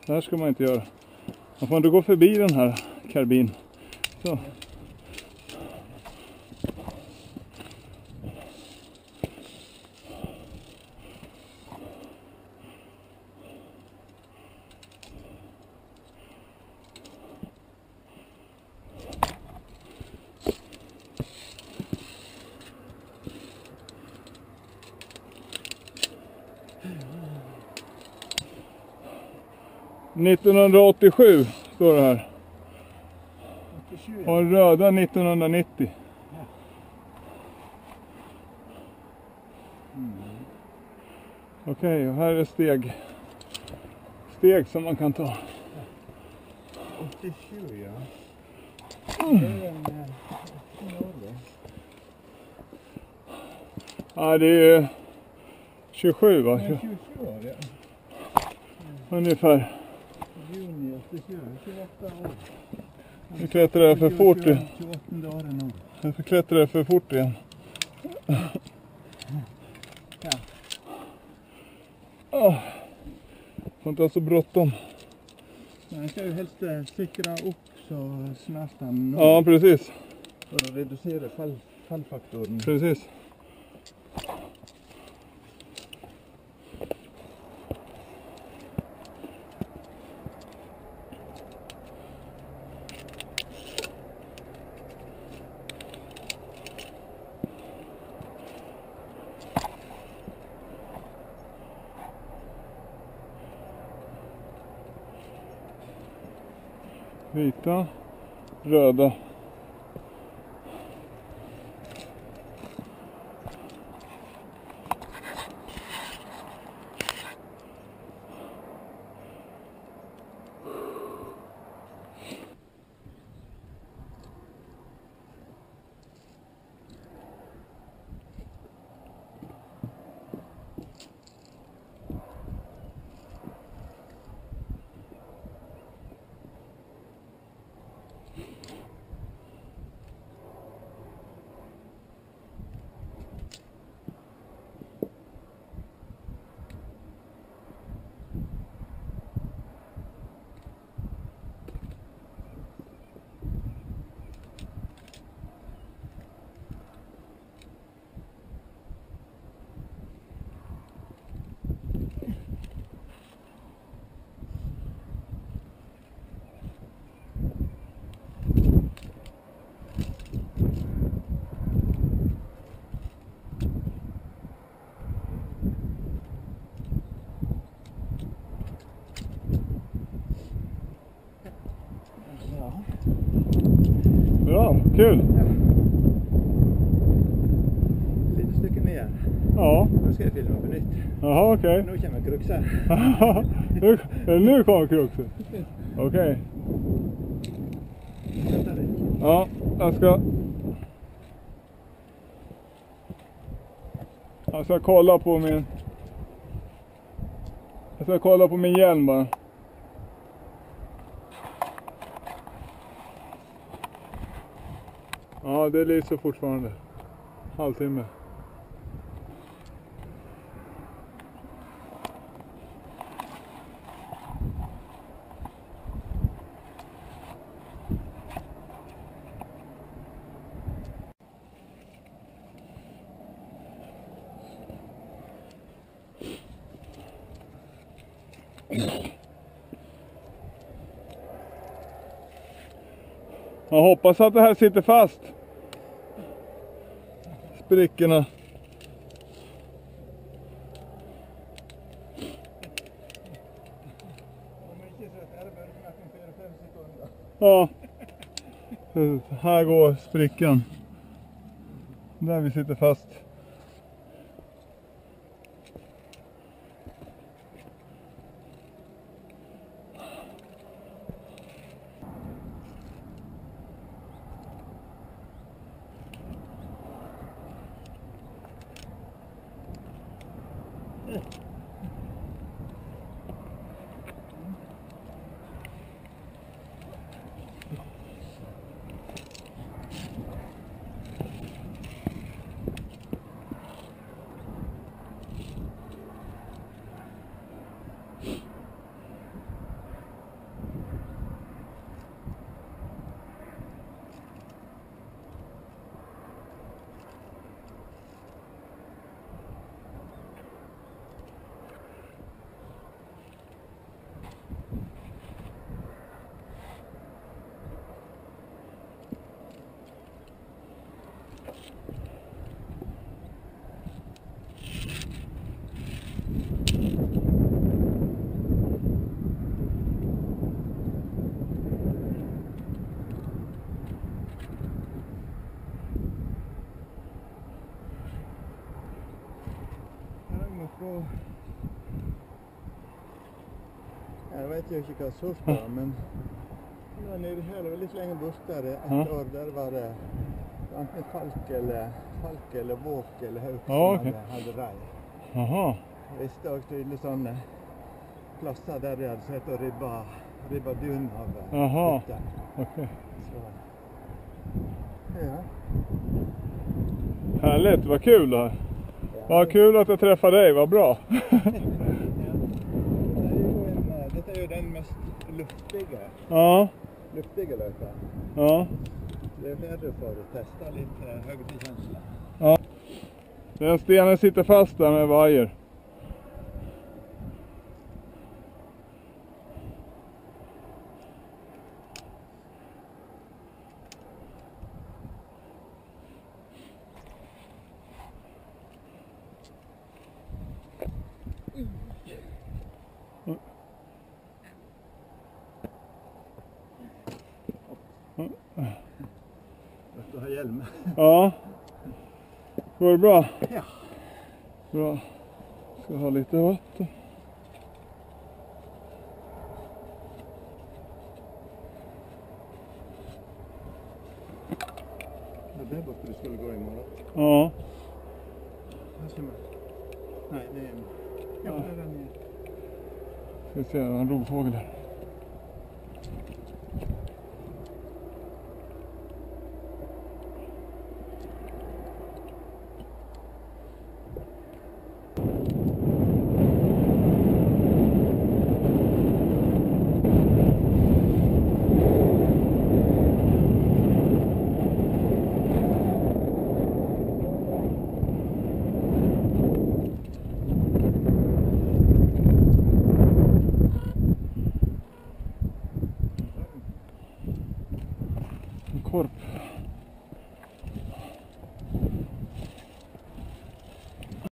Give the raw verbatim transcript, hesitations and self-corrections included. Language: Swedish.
Det här ska man inte göra. Man får inte gå förbi den här karbin. Så. nittonhundraåttiosju står det här. Och röda nittonhundranittio. Mm. Okej, okay, och här är steg. Steg som man kan ta. åttiosju, ja. Mm. Det är en ålder. Ja, det är tjugosju va? Ja, tjugosju år, ja. Ungefär. Juni åttiosju, tjugoåtta år. Nu klättrar jag för fort igen. tjugoåttonde året nog. Jag får klättra för fort igen. Ja. Oh. Får inte ha så bråttom. Man ska ju helst äh, cykla upp så snabbt. Ja, precis. För att reducera fall, fallfaktorn. Precis. Vita, röda. Bra, kul. Ja. Lite stycken ner. Ja. Nu ska jag filma på nytt. Jaha, okej. Nu kommer kruxar. nu, nu kommer kruxen. Okej. Okay. Ja, jag ska... Jag ska kolla på min... Jag ska kolla på min hjälm bara. Ja, det lyser fortfarande. Halvtimme. Jag hoppas att det här sitter fast. Sprickorna. Ja. Här går sprickan. Där vi sitter fast. jo Jeg vet jo ikke hva sort det var, men det var nede her og litt lenger borte et Ja. år. Der var det enten falk eller, falk eller våk eller hauk som Ja, ok. hadde, hadde reir. Jaha. Jeg visste også tydelig sånne plasser der de hadde sett og ribba, ribba dun av eh, Jaha. hytter. Okej. Så, ja. Härligt, vad kul det här. Vad kul att jag träffade dig, vad bra. Ja. Det er jo en, eh, dette er jo den mest luftige, Ja, luftige løypa. ja. Det er der du får testa litt eh, høydekänsla. Den stenen sitter fast där med vajer. Du har hjelm. Ja. Går det bra? Ja. Bra. Ska ha lite vatten. Det är där borta du skulle gå imorgon. Ja. Här ser man. Nej, det är en... Ja, Ja. där är den. Ska vi se, det var en rovfågel där. En korp.